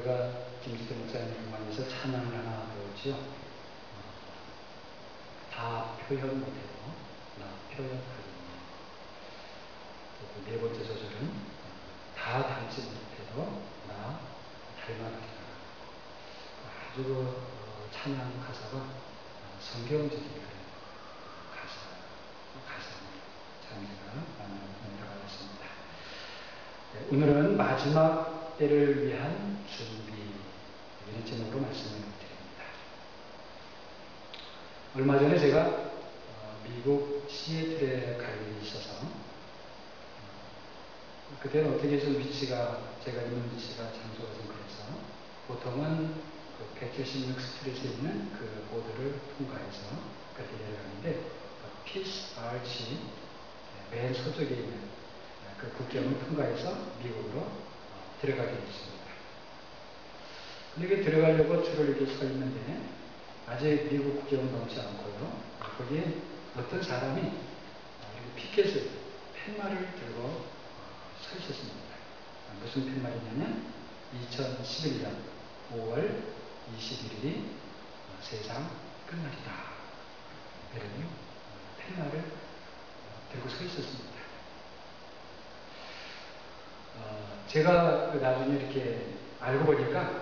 우리가 김지태 목사님 음악에서 찬양을 하나 배웠지요. 다 표현 못해도 나 표현하리니. 네 번째 소절은 다 닮지 못해도 나 닮아가리라. 아주 찬양 가사가 성경적인 가사입니다. 참 제가 은혜가 받았습니다. 오늘은 마지막 때를 위한 준비, 이런 제목으로 말씀을 드립니다. 얼마 전에 제가 미국 시애틀에 갈 일이 있어서 그때는 어떻게 좀 위치가, 제가 있는 위치가 장소가 좀 그래서 보통은 그 176 스트리트에 있는 그 보드를 통과해서 그렇게 내려가는데 피스 아치 맨 서쪽에 있는 그 국경을 통과해서 미국으로 들어가게 됐습니다. 근데 그 들어가려고 줄을 이렇게 서 있는데 아직 미국 국경은 넘지 않고요. 거기에 어떤 사람이 피켓을, 팻말을 들고 서 있었습니다. 무슨 팻말이냐면 2011년 5월 21일이 세상 끝날이다. 이런 팻말을 들고 서 있었습니다. 제가 나중에 이렇게 알고 보니까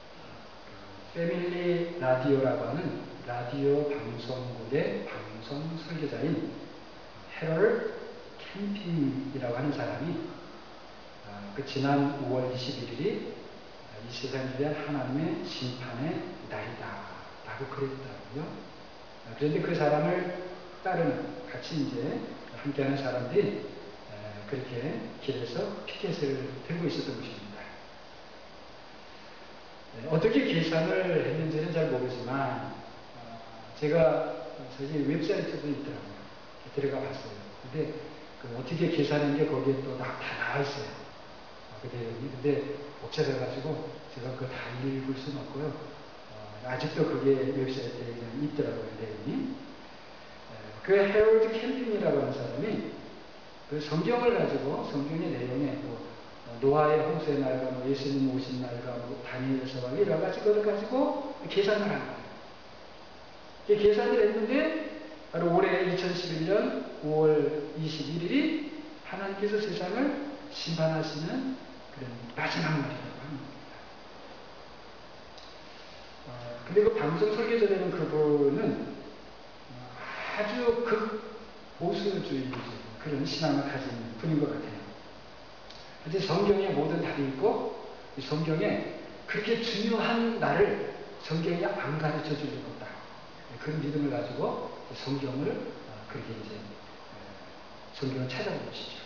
패밀리 라디오라고 하는 라디오 방송국의 방송 설계자인 해럴 캠핑이라고 하는 사람이 그 지난 5월 21일이 이 세상에 대한 하나님의 심판의 날이다 라고 그랬더라고요. 그런데 그 사람을 따르는, 같이 이제 함께하는 사람들이 그렇게 길에서 피켓을 들고 있었던 것입니다. 어떻게 계산을 했는지는 잘 모르지만 제가 사실 웹사이트도 있더라고요. 들어가 봤어요. 근데 어떻게 계산한 게 거기에 또 다 나와 있어요. 그 내용이. 근데 복잡해가지고 제가 그거 다 읽을 수는 없고요. 아직도 그게 웹사이트에 있더라고요. 내용이. 그 해럴드 캠핑이라고 하는 사람이 그 성경을 가지고 성경의 내용에 뭐 노아의 홍수의 날과 뭐 예수님 오신 날과 뭐 다니엘서와 여러 가지 것을 가지고 계산을 한 거예요. 계산을 했는데 바로 올해 2011년 5월 21일이 하나님께서 세상을 심판하시는 그런 마지막 날이라고 합니다. 근데 그 방송 설계자되는 그분은 아주 극보수주의 그런 신앙을 가진 분인 것 같아요. 근데 성경에 모든 답이 있고 성경에 그렇게 중요한 날을 성경이 안 가르쳐 줄 리가 없다. 그런 믿음을 가지고 성경을 그렇게 이제 성경을 찾아본 것이죠.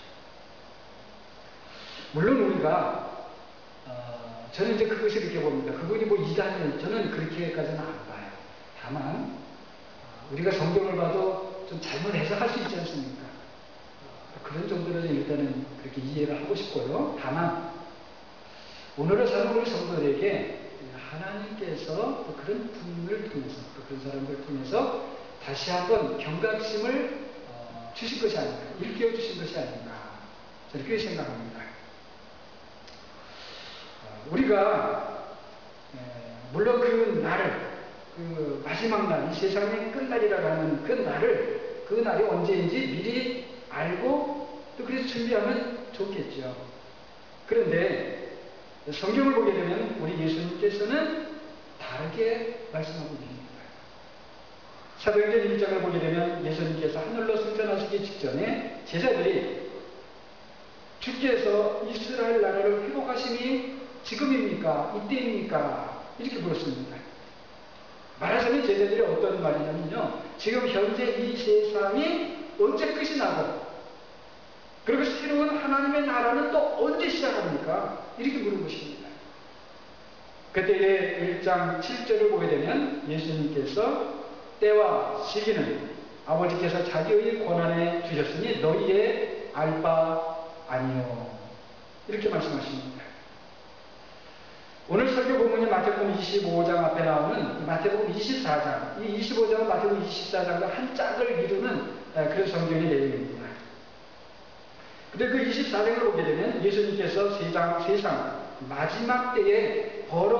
물론 우리가 저는 이제 그것을 이렇게 봅니다. 그분이 뭐 이단을 저는 그렇게까지는 안 봐요. 다만 우리가 성경을 봐도 좀 잘못 해석할 수 있지 않습니까? 그런 정도는 일단은 그렇게 이해를 하고 싶고요. 다만 오늘을 사는 우리 성도들에게 하나님께서 또 그런 분을 통해서 또 그런 사람들을 통해서 다시 한번 경각심을 주신 것이 아닌가, 일깨워 주신 것이 아닌가, 저는 그렇게 생각합니다. 우리가 물론 그 날을, 그 마지막 날, 이 세상의 끝날이라고 하는 그 날을, 그 날이 언제인지 미리 알고 또 그래서 준비하면 좋겠죠. 그런데 성경을 보게 되면 우리 예수님께서는 다르게 말씀하고 계십니다. 사도행전 1장을 보게 되면 예수님께서 하늘로 승천하시기 직전에 제자들이 주께서 이스라엘 나라를 회복하심이 지금입니까? 이때입니까? 이렇게 물었습니다. 말하자면 제자들이 어떤 말이냐면요, 지금 현재 이 세상이 언제 끝이 나고 그리고 새로운 하나님의 나라는 또 언제 시작합니까? 이렇게 물은 것입니다. 그때의 1장 7절을 보게 되면 예수님께서 때와 시기는 아버지께서 자기의 권한에 주셨으니 너희의 알 바 아니요. 이렇게 말씀하십니다. 오늘 설교 본문이 마태복음 25장 앞에 나오는 마태복음 24장, 이 25장은 마태복음 24장과 한 짝을 이루는 그런 성경의 내용입니다. 근데 그 24장을 보게 되면 예수님께서 세상 마지막 때에 벌어질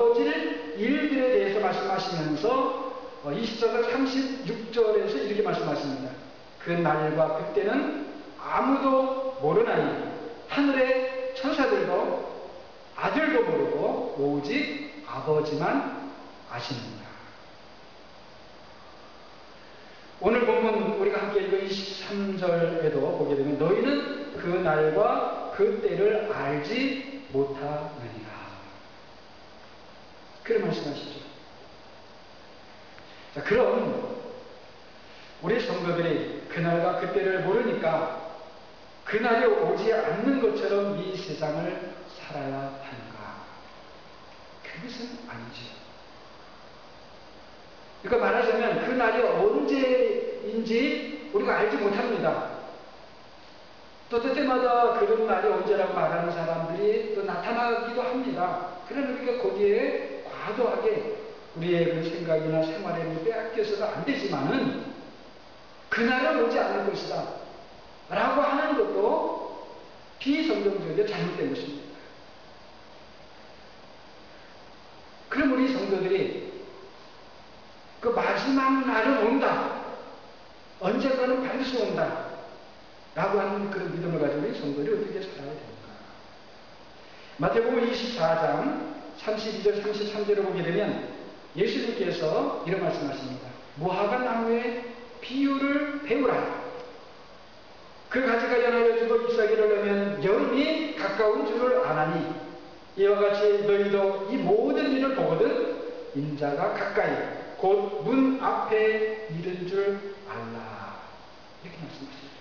말씀하시면서 20절 36절에서 이렇게 말씀하십니다. 그 날과 그때는 아무도 모르나니 하늘의 천사들도 아들도 모르고 오직 아버지만 아시는구나. 오늘 본문 우리가 함께 읽은 23절에도 보게 되면 너희는 그 날과 그 때를 알지 못하느니라. 그런 말씀하시죠. 자, 그럼 우리 성도들이 그날과 그 때를 모르니까 그날이 오지 않는 것처럼 이 세상을 살아야 하는가? 그것은 아니지. 그러니까 말하자면 그 날이 언제인지 우리가 알지 못합니다. 또 때때마다 그런 날이 언제라고 말하는 사람들이 또 나타나기도 합니다. 그러나 우리가 거기에 과도하게 우리의 그 생각이나 생활에 빼앗겨서도 안 되지만은 그날은 오지 않을 것이다 라고 하는 것도 비성경적이고 잘못된 것입니다. 그럼 우리 성도들이 그 마지막 날은 온다, 언젠가는 반드시 온다 라고 하는 그런 믿음을 가지고 우리 성도들이 어떻게 살아야 됩니까? 마태복음 24장 32절 33절을 보게 되면 예수님께서 이런 말씀하십니다. 무화과 나무의 비유를 배우라. 그 가지가 연하여지고 잎사귀를 내면 여름이 가까운 줄을 아나니 이와 같이 너희도 이 모든 일을 보거든 인자가 가까이 곧 문 앞에 이른 줄 알라. 이렇게 말씀하십니다.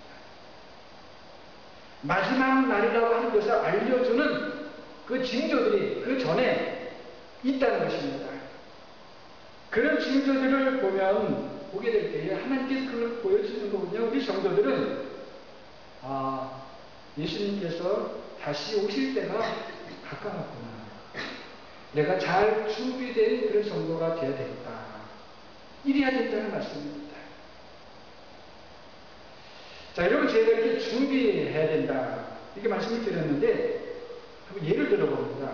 마지막 날이라고 하는 것을 알려주는 그 징조들이 그 전에 있다는 것입니다. 그런 징조들을 보게 될 때에 하나님께서 그걸 보여주는 거군요. 우리 성도들은 예수님께서 다시 오실 때가 가까웠구나. 내가 잘 준비된 그런 성도가 되어야 되겠다. 이래야 된다는 말씀입니다. 자, 여러분, 제가 이렇게 준비해야 된다 이렇게 말씀을 드렸는데 한번 예를 들어봅니다.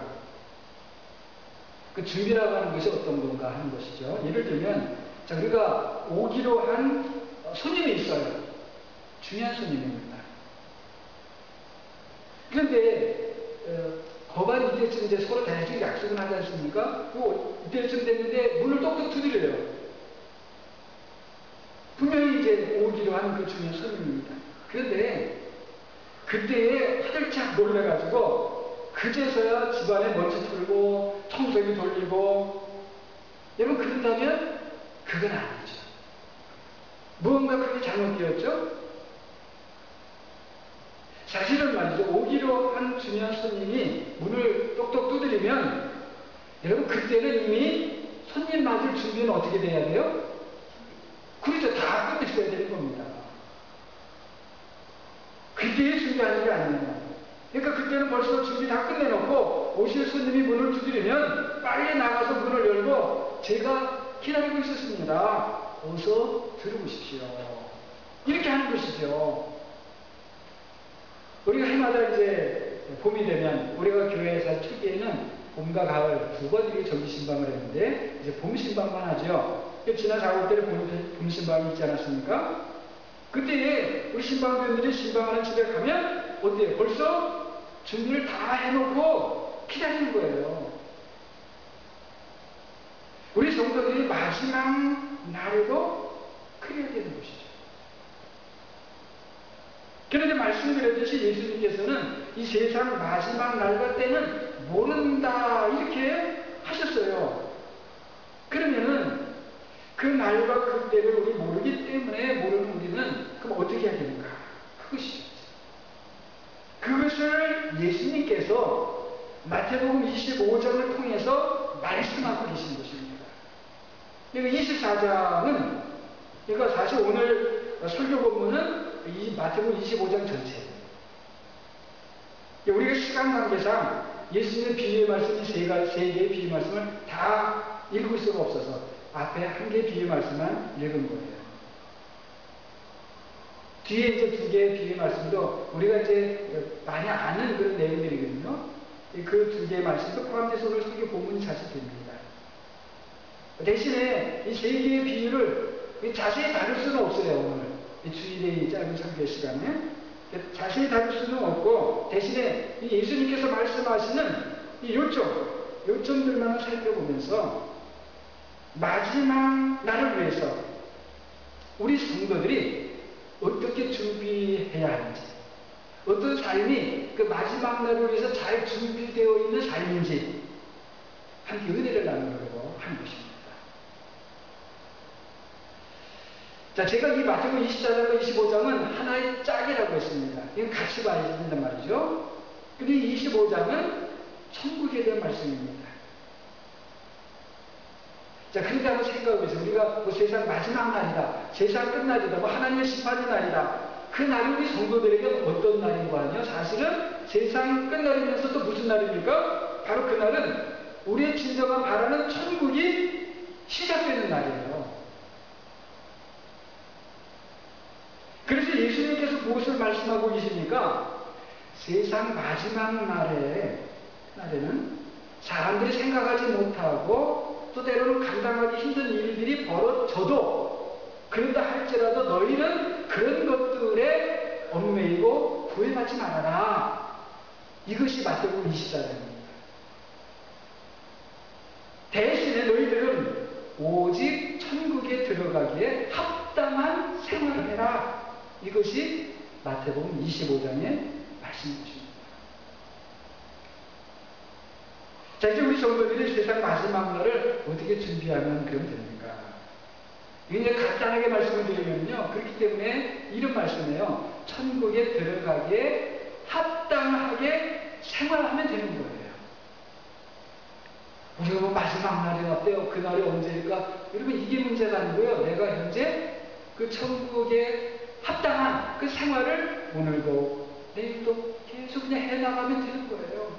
그 준비라고 하는 것이 어떤 건가 하는 것이죠. 예를 들면 자, 우리가 오기로 한 손님이 있어요. 중요한 손님입니다. 그런데 거반 이때쯤 이제 서로 대충 약속을 하지 않습니까? 이때쯤 됐는데 문을 똑똑 두드려요. 분명히 이제 오기로 한 그 중요한 손님입니다. 그런데 그때에 화들짝 놀래가지고 그제서야 집안에 먼지 털고 청소기 돌리고 여러분 그런다면 그건 아니죠. 무언가 그게 잘못되었죠? 사실은 말이죠. 오기로 한 중요한 손님이 문을 똑똑 두드리면 여러분 그때는 이미 손님 맞을 준비는 어떻게 돼야 돼요? 그렇죠. 다 끝냈어야 되는 겁니다. 그때에 준비하는 게 아니에요. 그러니까 그때는 벌써 준비 다 끝내놓고 오실 손님이 문을 두드리면 빨리 나가서 문을 열고 제가 기다리고 있었습니다. 어서 들어오십시오. 이렇게 하는 것이죠. 우리가 해마다 이제 봄이 되면 우리가 교회에서 초기에는 봄과 가을 두 번 이렇게 정기 신방을 했는데 이제 봄 신방만 하죠. 지난 4월달에 봄 신방이 있지 않았습니까? 그때 우리 신방들이 신방하는 집에 가면 어때요? 벌써 준비를 다 해놓고 기다리는 거예요. 우리 성도들이 마지막 날에도 그래야 되는 것이죠. 그런데 말씀드렸듯이 예수님께서는 이 세상 마지막 날과 때는 모른다 이렇게 하셨어요. 그러면은 그 날과 그 때를 우리 모르기 때문에 모르는 우리는 그럼 어떻게 해야 됩니까? 그것이죠. 그것을 예수님께서 마태복음 25장을 통해서 말씀하고 계신 것입니다. 그러니까 24장은 그러니까 사실 오늘 설교 본문은 이 마태복음 25장 전체예요. 우리가 시간 관계상 예수님의 비유의 말씀이 세 개의 비유 말씀을 다 읽을 수가 없어서 앞에 한 개의 비유 말씀만 읽은 거예요. 뒤에 이제 두 개의 비유 말씀도 우리가 이제 많이 아는 그런 내용들이거든요. 그 두 개의 말씀도 포함돼서 오늘 설교 본문이 사실 됩니다. 대신에 이 세 개의 비유를 자세히 다룰 수는 없어요. 오늘 이 주일의 짧은 설교 시간에 자세히 다룰 수는 없고, 대신에 이 예수님께서 말씀하시는 이 요점들만 살펴보면서 마지막 날을 위해서 우리 성도들이 어떻게 준비해야 하는지, 어떤 삶이 그 마지막 날을 위해서 잘 준비되어 있는 삶인지 함께 은혜를 나누려고 하는 것입니다. 자, 제가 이 마태복음 24장과 25장은 하나의 짝이라고 했습니다. 이건 같이 봐야 된단 말이죠. 근데 25장은 천국에 대한 말씀입니다. 자, 그러니까 한번 생각해보세요. 우리가 뭐 세상 마지막 날이다, 세상 끝날이다, 뭐 하나님의 심판의 날이다. 그 날이 우리 성도들에게 어떤 날인 거 아니에요? 사실은 세상 끝날이면서 또 무슨 날입니까? 바로 그 날은 우리의 진정한 바라는 천국이 시작되는 날이에요. 그래서 예수님께서 무엇을 말씀하고 계십니까? 세상 마지막 날에는 사람들이 생각하지 못하고 또 때로는 감당하기 힘든 일들이 벌어져도, 그런다 할지라도 너희는 그런 것들에 얽매이고 구애받지 말아라. 이것이 마태복음 24장입니다. 대신에 너희들은 오직 천국에 들어가기에 합당한 생활을 해라. 이것이 마태복음 25장의 말씀이십니다. 자, 이제 우리 성도들이 세상 마지막 날을 어떻게 준비하면 그러면 됩니까? 이게 간단하게 말씀을 드리면요, 그렇기 때문에 이런 말씀이에요. 천국에 들어가기에 합당하게 생활하면 되는 거예요. 우리가 뭐 마지막 날이 어때요? 그 날이 언제일까? 여러분, 이게 문제가 아니고요. 내가 현재 그 천국에 합당한 그 생활을 오늘도 내일도 계속 그냥 해나가면 되는 거예요.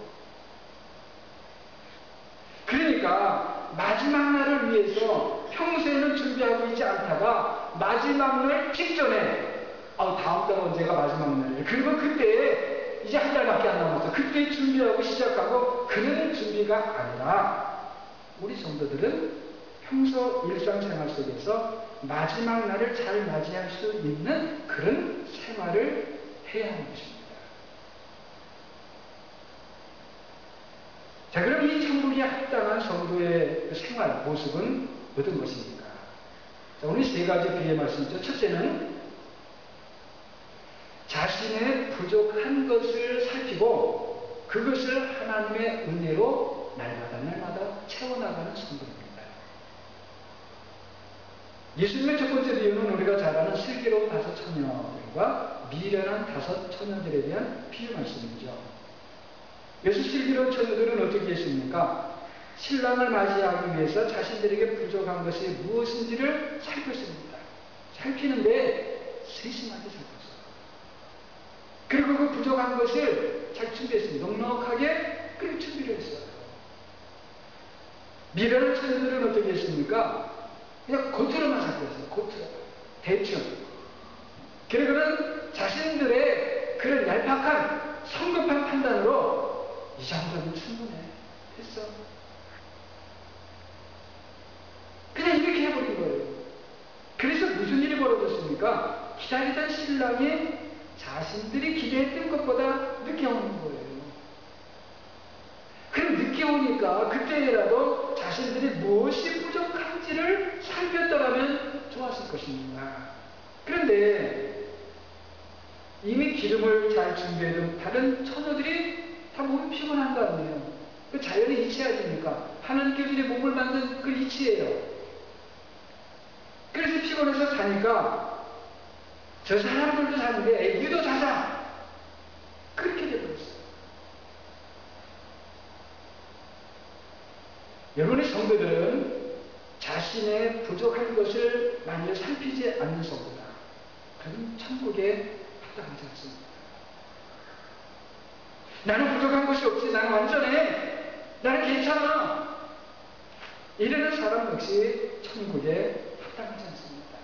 그러니까 마지막 날을 위해서 평소에는 준비하고 있지 않다가 마지막 날 직전에 다음 달 언제가 마지막 날이에요. 그리고 그때 이제 한 달밖에 안 남았어. 그때 준비하고 시작하고 그런 준비가 아니라 우리 성도들은 평소 일상생활 속에서 마지막 날을 잘 맞이할 수 있는 그런 생활을 해야 하는 것입니다. 자, 그럼 이 천국에 합당한 성도의 생활 모습은 어떤 것입니까? 자, 오늘 세 가지 비유의 말씀이죠. 첫째는 자신의 부족한 것을 살피고 그것을 하나님의 은혜로 날마다 채워나가는 성도입니다. 예수님의 첫 번째 비유는 우리가 잘 아는 슬기로운 5 처녀들과 미련한 5 처녀들에 대한 비유 말씀이죠. 여기서 슬기로운 처녀들은 어떻게 했습니까? 신랑을 맞이하기 위해서 자신들에게 부족한 것이 무엇인지를 살폈습니다. 살피는데 세심하게 살폈어요. 그리고 그 부족한 것을 잘 준비했습니다. 넉넉하게 그렇게 준비를 했어요. 미련한 처녀들은 어떻게 했습니까? 그냥 겉으로만 살폈어요. 겉으로. 대충. 그리고는 자신들의 그런 얄팍한 성급한 판단으로 이 정도면 충분해. 됐어. 그냥 이렇게 해버린 거예요. 그래서 무슨 일이 벌어졌습니까? 기다리던 신랑이 자신들이 기대했던 것보다 늦게 오는 거예요. 그럼 늦게 오니까 그때라도 자신들이 무엇이 부족한지를 살폈더라면 좋았을 것입니다. 그런데 이미 기름을 잘 준비해둔 다른 처녀들이 다 몸이 피곤한 거 아니에요. 그 자연의 이치 아닙니까? 하나님께서 우리 몸을 만든 그 이치예요. 그래서 피곤해서 자니까 저 사람들도 자는데 애기도 자자. 그렇게 되어버렸어요. 여러분의 성도들은 자신의 부족한 것을 만일 살피지 않는 성도다. 그럼 천국에 합당하지 않습니다. 나는 부족한 것이 없지. 나는 완전해. 나는 괜찮아. 이러는 사람 역시 천국에 합당하지 않습니다.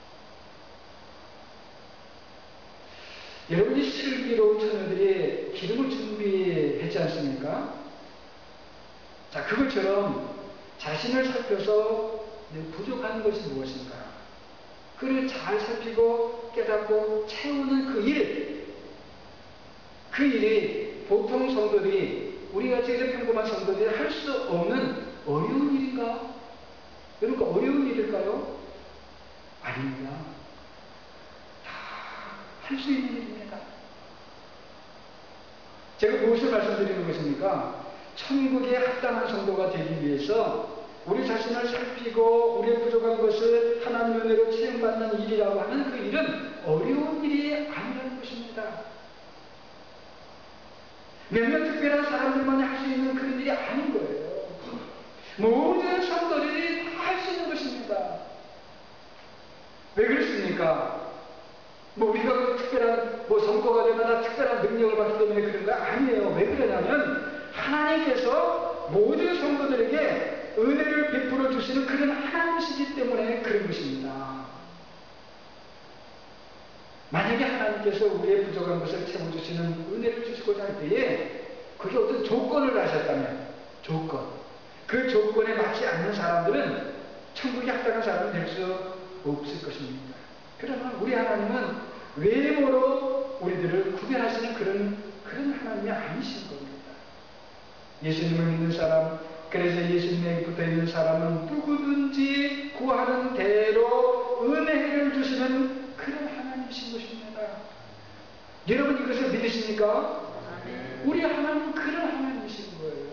여러분이 슬기로운 처녀들이 기름을 준비했지 않습니까? 자, 그것처럼 자신을 살펴서 부족한 것이 무엇인가, 그를 잘 살피고 깨닫고 채우는 그 일이 보통 성도들이, 우리같이 이런 평범한 성도들이 할 수 없는 어려운 일인가? 그러니까 어려운 일일까요? 아닙니다. 다 할 수 있는 일입니다. 제가 무엇을 말씀드리는 것입니까? 천국에 합당한 성도가 되기 위해서 우리 자신을 살피고 우리의 부족한 것을 하나님의 은혜로 채용받는 일이라고 하는 그 일은 어려운 일이 아니라는 것입니다. 몇몇 특별한 사람들만이 할 수 있는 그런 일이 아닌 거예요. 모든 성도들이 다 할 수 있는 것입니다. 왜 그렇습니까? 우리가 특별한 성도가 되거나 특별한 능력을 받기 때문에 그런 거 아니에요. 왜 그러냐면 하나님께서 모든 성도들에게 은혜를 베풀어 주시는 그런 하나님이시기 때문에 그런 것입니다. 만약에 하나님께서 우리의 부족한 것을 채워주시는 은혜를 주시고자 할 때에 그게 어떤 조건을 하셨다면, 그 조건에 맞지 않는 사람들은 천국에 합당한 사람이 될 수 없을 것입니다. 그러나 우리 하나님은 외모로 우리들을 구별하시는 그런 하나님이 아니신 겁니다. 예수님을 믿는 사람, 그래서 예수님에 붙어 있는 사람은 누구든지 구하는 대로 은혜를 주시는 그런 하나님이신 것입니다. 여러분 이것을 믿으십니까? 우리 하나님은 그런 하나님이신 거예요.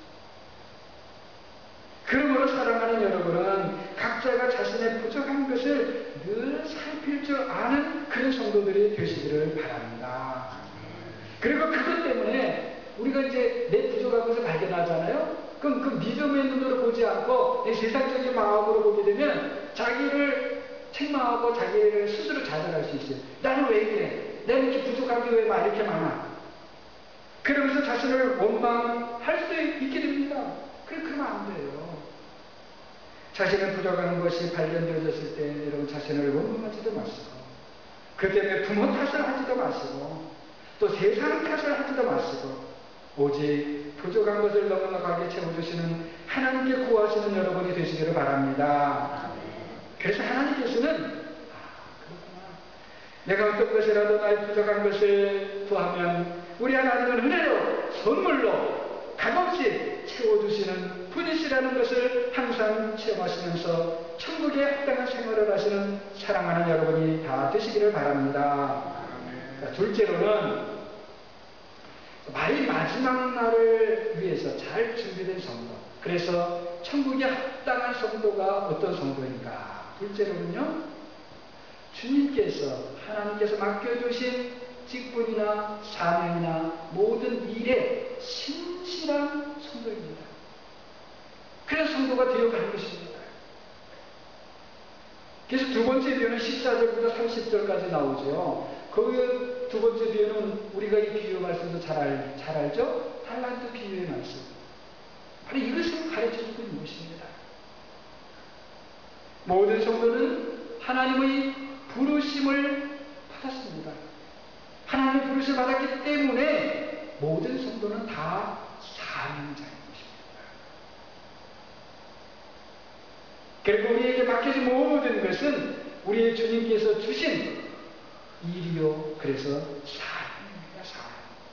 그러므로 사랑하는 여러분은 각자가 자신의 부족한 것을 늘 살필 줄 아는 그런 성도들이 되시기를 바랍니다. 그리고 그것 때문에 우리가 이제 내 부족한 것을 발견하잖아요? 그럼 그 믿음의 눈으로 보지 않고 내 세상적인 마음으로 보게 되면 자기를 책망하고 자기를 스스로 자살할 수 있어요. 나는 왜 이래? 내가 이렇게 부족한 게 왜 이렇게 많아? 그러면서 자신을 원망할 수 있게 됩니다. 그러면 안 돼요. 자신을 부족한 것이 발견되어졌을 때 여러분 자신을 원망하지도 마시고, 그 때문에 부모 탓을 하지도 마시고, 또 세상 탓을 하지도 마시고, 오직 부족한 것을 넉넉하게 채워주시는 하나님께 구하시는 여러분이 되시기를 바랍니다. 그래서 하나님께서는 그렇구나, 내가 어떤 것이라도 나의 부족한 것을 구하면 우리 하나님은 은혜로 선물로 값없이 채워주시는 분이시라는 것을 항상 체험하시면서 천국에 합당한 생활을 하시는 사랑하는 여러분이 다 되시기를 바랍니다. 자, 둘째로는 마지막 날을 위해서 잘 준비된 성도. 그래서 천국에 합당한 성도가 어떤 성도인가? 둘째로는요, 주님께서, 하나님께서 맡겨주신 직분이나 사명이나 모든 일에 신실한 성도입니다. 그래서 성도가 되어가는 것입니다. 그래서 두 번째 비유는 14절부터 30절까지 나오죠. 그 두 번째 비유는 우리가 이 비유 말씀도 잘 알죠? 달란트 비유의 말씀. 바로 이것을 가르쳐주고 있는 것입니다. 모든 성도는 하나님의 부르심을 받았습니다. 하나님의 부르심을 받았기 때문에 모든 성도는 다 사명자인 것입니다. 그리고 우리에게 맡겨진 모든 것은 우리의 주님께서 주신 일이요, 그래서 사명입니다. 사명.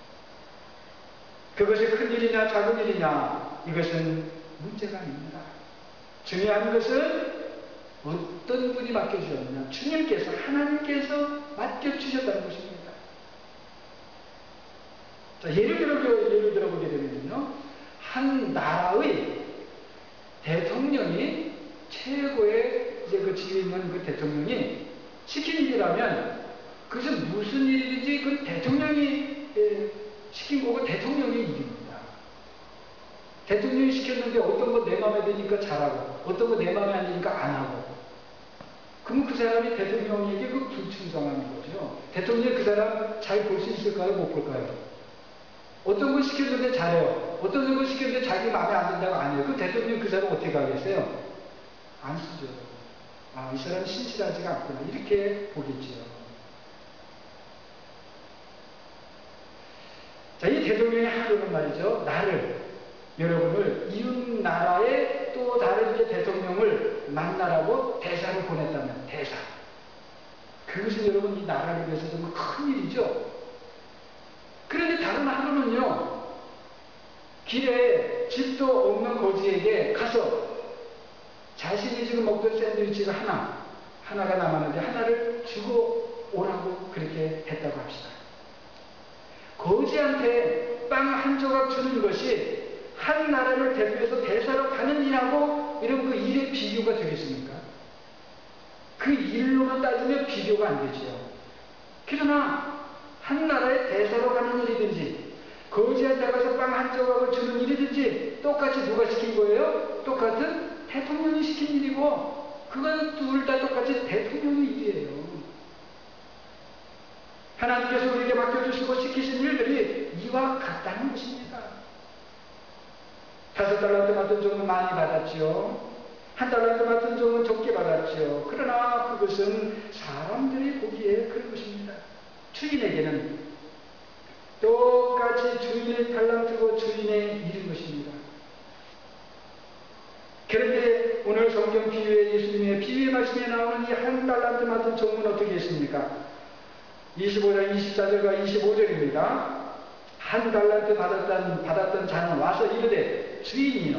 그것이 큰 일이냐 작은 일이냐, 이것은 문제가 아닙니다. 중요한 것은 어떤 분이 맡겨주셨느냐, 주님께서, 하나님께서 맡겨주셨다는 것입니다. 자, 예를 들어보게 되면요, 한 나라의 대통령이, 최고의 이제 그 지위에 있는 그 대통령이 시킨 일이라면 그것은 무슨 일인지 그 대통령이 시킨 거고 대통령의 일입니다. 대통령이 시켰는데 어떤 거 내 마음에 드니까 잘하고 어떤 거 내 마음에 안 드니까 안 하고, 그러면 그 사람이 대통령에게 그 불충성한 거죠. 대통령이 그 사람 잘 볼 수 있을까요? 못 볼까요? 어떤 걸 시켰는데 잘해요. 어떤 걸 시켰는데 자기 마음에 안 든다고 안 해요. 그 대통령이 그 사람 어떻게 하겠어요? 안 쓰죠. 아, 이 사람은 신실하지가 않구나, 이렇게 보겠지요. 자, 이 대통령이 하루는 말이죠, 여러분을 이웃 나라의 또 다른 만나라고 대사를 보냈다면, 대사. 그것은 여러분 이 나라를 위해서 정말 큰 일이죠. 그런데 다른 하루는요, 길에 집도 없는 거지에게 가서 자신이 지금 먹던 샌드위치가 하나가 남았는데 하나를 주고 오라고 그렇게 했다고 합시다. 거지한테 빵 한 조각 주는 것이 한 나라를 대표해서 대사로 가는 일하고 이런 그 일의 비교가 되겠습니까? 그 일로만 따지면 비교가 안 되죠. 그러나 한 나라의 대사로 가는 일이든지 거지한테 가서 빵 한 조각을 주는 일이든지 똑같이 누가 시킨 거예요? 똑같은 대통령이 시킨 일이고 그건 둘 다 똑같이 대통령의 일이에요. 하나님께서 우리에게 맡겨주시고 시키신 일들이 이와 같다는 것입니다. 5달란트 맡은 종은 많이 받았지요. 1달란트 맡은 종은 적게 받았지요. 그러나 그것은 사람들이 보기에 그런 것입니다. 주인에게는 똑같이 주인의 달란트고 주인의 일인 것입니다. 그런데 오늘 성경 비유에 예수님의 비유의 말씀에 나오는 이 1달란트 맡은 종은 어떻게 했습니까? 25장 24절과 25절입니다. 1달란트 받았던 자는 와서 이르되 주인이여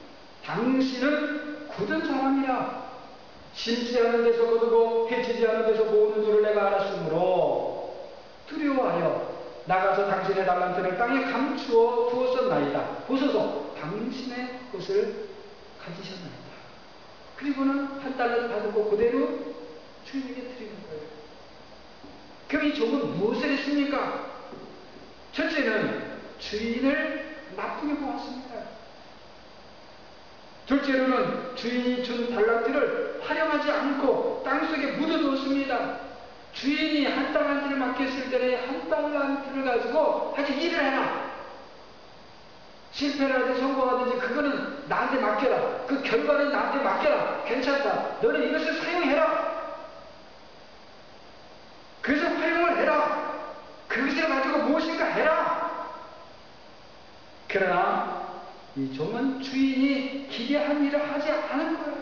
당신은 굳은 사람이라 심지 않은 데서 거두고 해치지 않은 데서 모으는 줄을 내가 알았으므로 두려워하여 나가서 당신의 달란트를 땅에 감추어 두었었나이다. 보소서 당신의 것을 가지셨나이다. 그리고는 1달란트 받고 그대로 주인에게 드리는 거예요. 그럼 이 종은 무엇을 했습니까? 첫째는 주인을 나쁘게 보았습니다. 둘째로는 주인이 준 달란트를 활용하지 않고 땅속에 묻어두었습니다. 주인이 1달란트를 맡겼을 때는 1달란트를 가지고 아주 일을 해라. 실패를 하든지 성공하든지 그거는 나한테 맡겨라. 그 결과는 나한테 맡겨라. 괜찮다. 너는 이것을 사용해라. 그래서 활용을 해라. 그것을 가지고 무엇인가 해라. 그러나 이 종은 주인이 기대한 일을 하지 않은 거예요.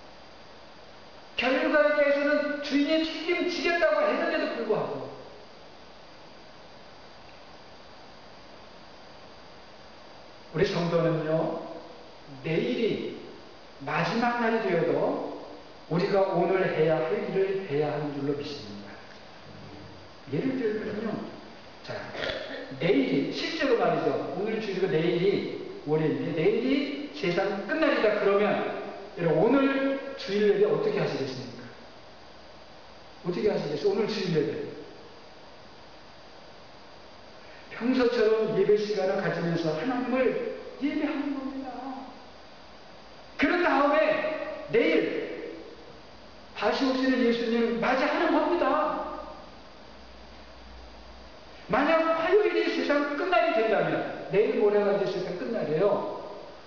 결과에 대해서는 주인이 책임지겠다고 했는데도 불구하고 우리 성도는요, 내일이 마지막 날이 되어도 우리가 오늘 해야 할 일을 해야 하는 줄로 믿습니다. 예를 들면요, 자, 내일이, 실제로 말이죠. 오늘 주일이고 내일이 월요일인데, 내일이 세상 끝날이다 그러면, 여러분, 오늘 주일 예배 어떻게 하시겠습니까? 어떻게 하시겠어요? 오늘 주일 예배. 평소처럼 예배 시간을 가지면서 하나님을 예배하는 겁니다. 그런 다음에 내일 다시 오시는 예수님을 맞이하는 겁니다. 만약 화요일이 세상 끝날이 된다면, 내일 모레가 됐을 때 끝날이에요.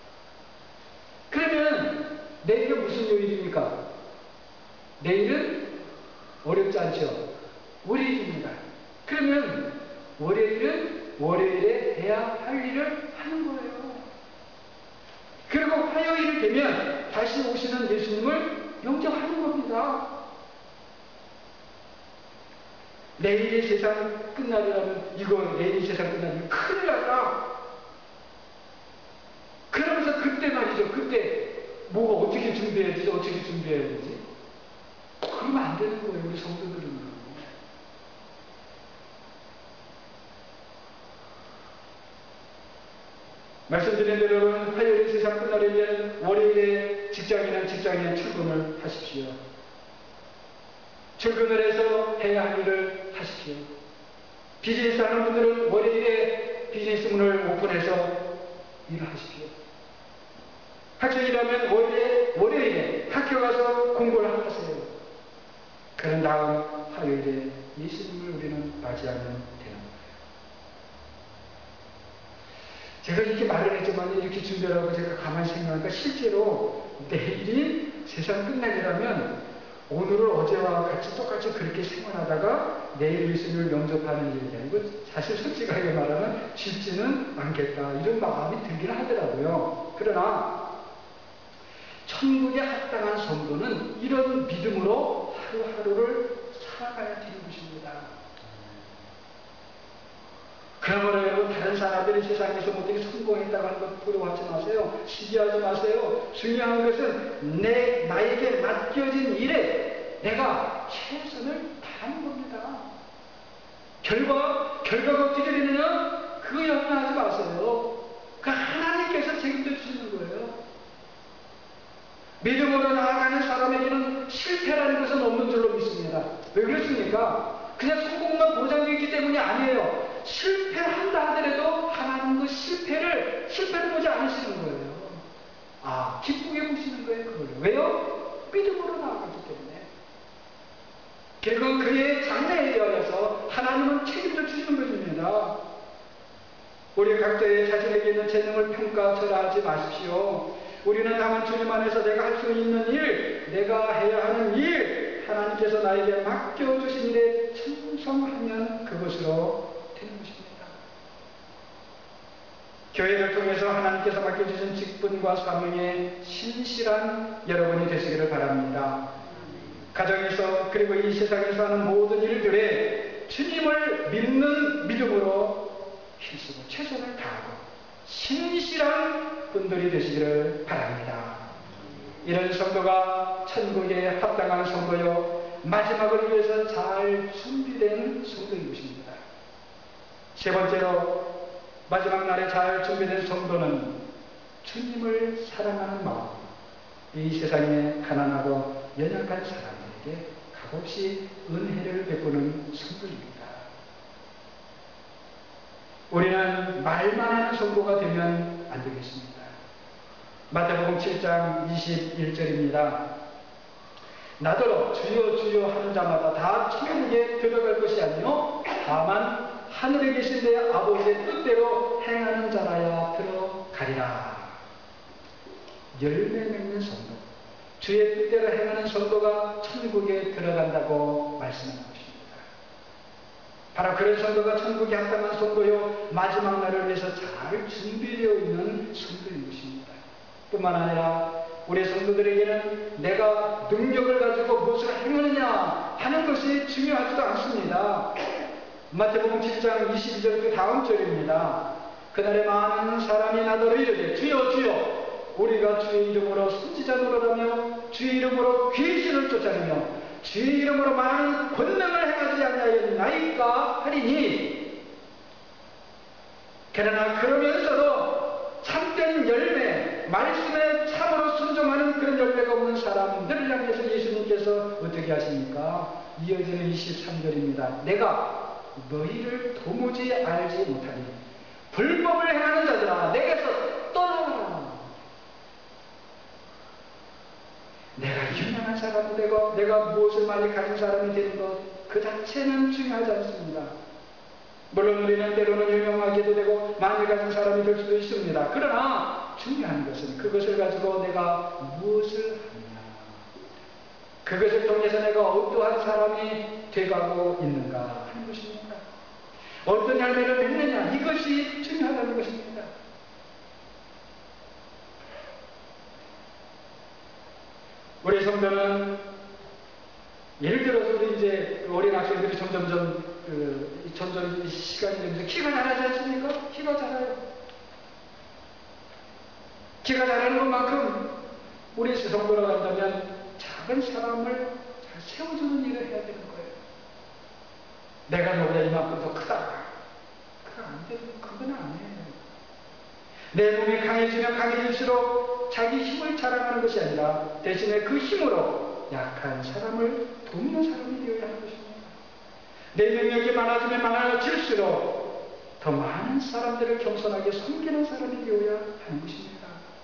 그러면 내일은 무슨 요일입니까? 내일은 어렵지 않죠? 월요일입니다. 그러면 월요일은 월요일에 해야 할 일을 하는 거예요. 그리고 화요일이 되면 다시 오시는 예수님을 영접하는 겁니다. 내일이 세상 끝날이라면, 이거 내일이 세상 끝날이면 큰일 났다. 그러면서 그때 말이죠. 그때 뭐가 어떻게 준비해야 되지? 어떻게 준비해야 되지? 그러면 안 되는 거예요. 우리 성도들은. 말씀드린 대로 화요일 세상 끝날이면 월요일에 직장인은 출근을 하십시오. 출근을 해서 해야 할 일을 하십시오. 비즈니스 하는 분들은 월요일에 비즈니스 문을 오픈해서 일을 하십시오. 학생이라면 월요일에 학교 가서 공부를 하세요. 그런 다음 화요일에 예수님을 우리는 맞이하면 되는 거예요. 제가 이렇게 말을 했지만 이렇게 준비를 하고 제가 가만히 생각하니까 실제로 내일이 세상 끝날이라면 오늘을 어제와 같이 똑같이 그렇게 생활하다가 내일 예수님을 영접하는 일이 아니고, 사실 솔직하게 말하면 쉽지는 않겠다 이런 마음이 들긴 하더라고요. 그러나 천국에 합당한 성도는 이런 믿음으로 하루하루를 살아가야 되는 것입니다. 그러므로 여러분, 다른 사람들이 세상에서 어떻게 성공했다고 하는 것 부러워하지 마세요. 시기하지 마세요. 중요한 것은 나에게 맡겨진 일에 내가 최선을 다하는 겁니다. 결과가 어떻게 되느냐? 그거 염려하지 마세요. 그 하나님께서 책임져 주시는 거예요. 믿음으로 나아가는 사람에게는 실패라는 것은 없는 줄로 믿습니다. 왜 그렇습니까? 그냥 성공만 보장되어 있기 때문이 아니에요. 실패한다 하더라도 하나님 그 실패를 보지 않으시는 거예요. 기쁘게 보시는 거예요. 그걸. 왜요? 믿음으로 나아가기 때문에. 결국 그의 장래에 대하여서 하나님은 책임져 주시는 것입니다. 우리 각자의 자신에게 있는 재능을 평가절하하지 마십시오. 우리는 다만 주님 안에서 내가 할 수 있는 일, 내가 해야 하는 일, 하나님께서 나에게 맡겨주신 일에 충성하면 그것으로 되는 것입니다. 교회를 통해서 하나님께서 맡겨주신 직분과 사명에 신실한 여러분이 되시기를 바랍니다. 가정에서 그리고 이 세상에서 하는 모든 일들에 주님을 믿는 믿음으로 힘쓰고 최선을 다하고 신실한 분들이 되시기를 바랍니다. 이런 성도가 천국에 합당한 성도요, 마지막을 위해서 잘 준비된 성도인 것입니다. 세 번째로, 마지막 날에 잘 준비된 성도는 주님을 사랑하는 마음, 이 세상에 가난하고 연약한 사람들에게 값없이 은혜를 베푸는 성도입니다. 우리는 말만 하는 성도가 되면 안 되겠습니다. 마태복음 7장 21절입니다. 나더러 주여 주여 하는 자마다 다 천국에 들어갈 것이 아니요 다만 하늘에 계신 내 아버지의 뜻대로 행하는 자라야 들어가리라. 열매 맺는 성도, 주의 뜻대로 행하는 성도가 천국에 들어간다고 말씀하는 것입니다. 바로 그런 성도가 천국에 합당한 성도요, 마지막 날을 위해서 잘 준비되어 있는 성도인 것입니다. 뿐만 아니라 우리 성도들에게는 내가 능력을 가지고 무엇을 행하느냐 하는 것이 중요하지도 않습니다. 마태복음 7장 22절 그 다음 절입니다. 그날에 많은 사람이 나더러 이르되 주여 주여 우리가 주의 이름으로 선지자 노릇하며 주의 이름으로 귀신을 쫓아내며 주의 이름으로 많은 권능을 행하지 아니하였나이까 하리니, 그러나 그러면서도 참된 열매, 말씀에 참으로 순종하는 그런 열매가 없는 사람들을 향해서 예수님께서 어떻게 하십니까? 이어지는 23절입니다. 내가 너희를 도무지 알지 못하니 불법을 행하는 자들아 내게서 떠나라. 내가 유명한 사람이 되고 내가 무엇을 많이 가진 사람이 되는 것 그 자체는 중요하지 않습니다. 물론 우리는 때로는 유명하게도 되고 많이 가진 사람이 될 수도 있습니다. 그러나 중요한 것은 그것을 가지고 내가 무엇을 하느냐, 그것을 통해서 내가 어떠한 사람이 돼가고 있는가 하는 것입니다. 어떤 열매를 맺느냐, 이것이 중요하다는 것입니다. 우리 성도는 예를 들어서 우리 이제 어린 학생들이 점점 시간이 되면서 키가 자라지 않습니까? 키가 자라요. 키가 자라는 것만큼 우리 성도로 간다면 작은 사람을 잘 세워주는 일을 해야 되는 거예요. 내가 너보다 이만큼 더 크다. 그거 안 되는, 그건 아니에요. 내 몸이 강해지면 강해질수록 자기 힘을 자랑하는 것이 아니라 대신에 그 힘으로 약한 사람을 돕는 사람이 되어야 하는 것입니다. 내 능력이 많아지면 많아질수록 더 많은 사람들을 겸손하게 섬기는 사람이 되어야 하는 것입니다.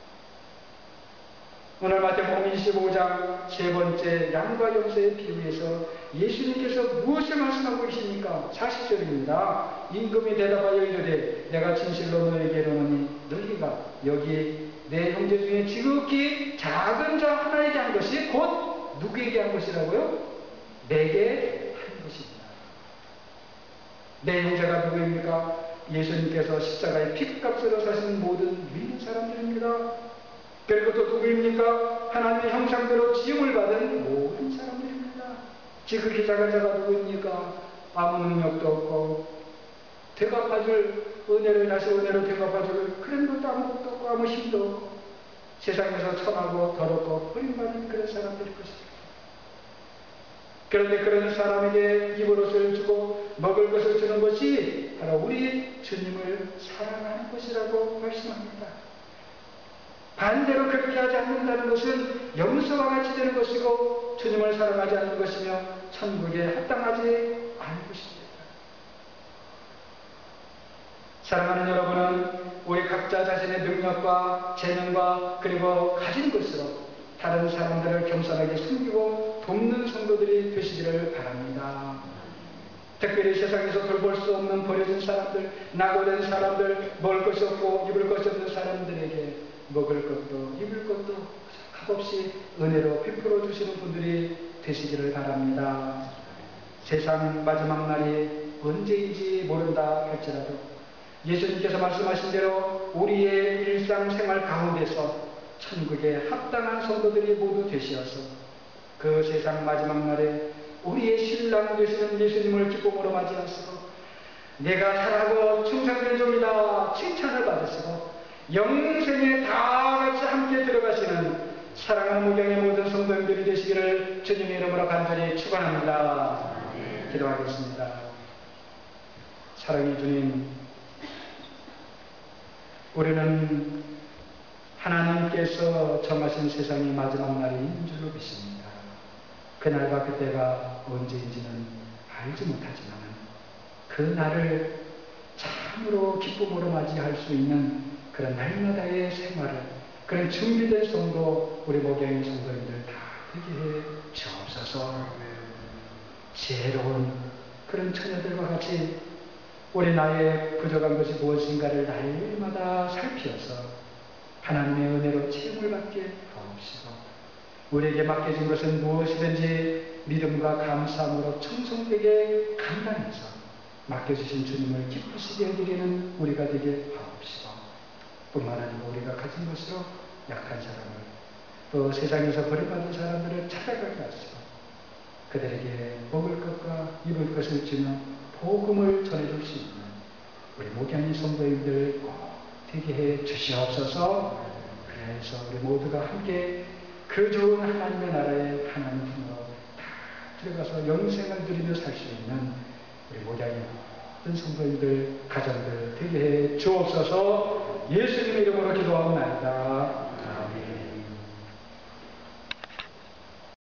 오늘 마태복음 25장 세 번째 양과 염소의 비유에서 예수님께서 무엇을 말씀하고 계십니까? 40절입니다. 임금이 대답하여 이르되 내가 진실로 너에게 이르노니 너희가 여기 내 형제 중에 지극히 작은 자 하나에게 한 것이 곧 누구에게 한 것이라고요? 내게 한 것입니다. 내 형제가 누구입니까? 예수님께서 십자가의 피값으로 사신 모든 믿는 사람들입니다. 그리고 또 누구입니까? 하나님의 형상대로 지음을 받은 모든 사람들입니다. 지극히 작은 자가 누구입니까? 아무 능력도 없고 되갚아줄 은혜를 다시 은혜로 되갚아줄 그런 것도 아무것도 없고 아무 힘도 없고 세상에서 천하고 더럽고 버림받은 그런 사람들일 것입니다. 그런데 그런 사람에게 입을 옷을 주고 먹을 것을 주는 것이 바로 우리 주님을 사랑하는 것이라고 말씀합니다. 반대로 그렇게 하지 않는다는 것은 염소와 같이 되는 것이고 주님을 사랑하지 않는 것이며 천국에 합당하지 않은 것입니다. 사랑하는 여러분은 우리 각자 자신의 능력과 재능과 그리고 가진 것으로 다른 사람들을 겸손하게 섬기고 돕는 성도들이 되시기를 바랍니다. 특별히 세상에서 돌볼 수 없는 버려진 사람들, 낙오된 사람들, 먹을 것이 없고 입을 것이 없는 사람들에게 먹을 것도 입을 것도 값없이 은혜로 베풀어 주시는 분들이 되시기를 바랍니다. 세상 마지막 날이 언제인지 모른다 할지라도 예수님께서 말씀하신 대로 우리의 일상생활 가운데서 천국에 합당한 성도들이 모두 되시어서 그 세상 마지막 날에 우리의 신랑 되시는 예수님을 기쁨으로 맞이하시고 내가 잘하고 충성된 종이다 칭찬을 받으시고 영생에 다 같이 함께 들어가시는 사랑하는 무경의 모든 성도님들이 되시기를 주님의 이름으로 간절히 축원합니다. 기도하겠습니다. 사랑의 주님, 우리는 하나님께서 정하신 세상이 마지막 날이 있는 줄로 믿습니다. 그날과 그때가 언제인지는 알지 못하지만 그 날을 참으로 기쁨으로 맞이할 수 있는 그런 날마다의 생활을, 그런 준비된 성도, 우리 목양의 성도님들 다 되게 해 주옵소서. 지혜로운 그런 처녀들과 같이 우리 나의 부족한 것이 무엇인가를 날마다 살피어서 하나님의 은혜로 체험을 받게 하옵시고 우리에게 맡겨진 것은 무엇이든지 믿음과 감사함으로 청성되게 감당해서 맡겨주신 주님을 기쁘시게 해드리는 우리가 되게 하옵시고 뿐만 아니라 우리가 가진 것으로 약한 사람을 또 세상에서 버림받은 사람들을 찾아가게 하시고 그들에게 먹을 것과 입을 것을 주며 복음을 전해줄 수 있는 우리 목양의 성도님들 꼭 되게 해 주시옵소서. 그래서 우리 모두가 함께 그 좋은 하나님의 나라의 하나님 품으로 다 들어가서 영생을 누리며 살 수 있는 우리 목양의 모든 성도님들 가정들 되게 해 주옵소서. 예수님의 이름으로 기도하옵나이다. 아멘.